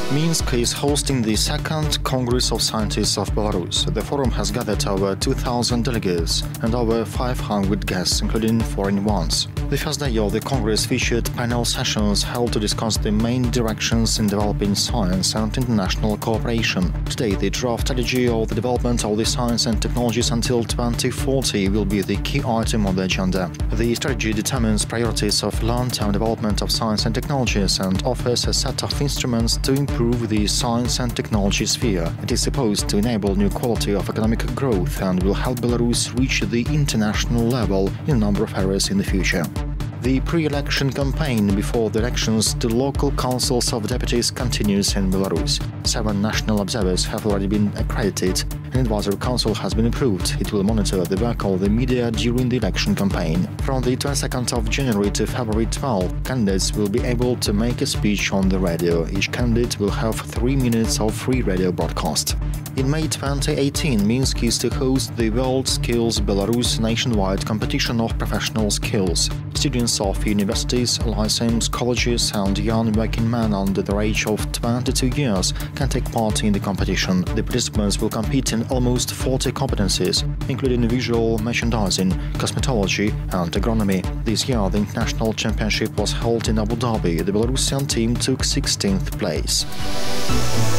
Minsk is hosting the second Congress of Scientists of Belarus. The forum has gathered over 2,000 delegates and over 500 guests, including foreign ones. The first day of the Congress featured panel sessions held to discuss the main directions in developing science and international cooperation. Today, the draft strategy of the development of the science and technologies until 2040 will be the key item on the agenda. The strategy determines priorities of long-term development of science and technologies and offers a set of instruments to improve the science and technology sphere. It is supposed to enable new quality of economic growth and will help Belarus reach the international level in a number of areas in the future. The pre-election campaign before the elections to local councils of deputies continues in Belarus. 7 national observers have already been accredited. An advisory council has been approved. It will monitor the work of the media during the election campaign. From the 22nd of January to February 12, candidates will be able to make a speech on the radio. Each candidate will have 3 minutes of free radio broadcast. In May 2018, Minsk is to host the WorldSkills Belarus nationwide competition of professional skills. Students of universities, lyceums, colleges and young working men under the age of 22 years can take part in the competition. The participants will compete in almost 40 competencies, including visual merchandising, cosmetology and agronomy. This year, the international championship was held in Abu Dhabi. The Belarusian team took 16th place.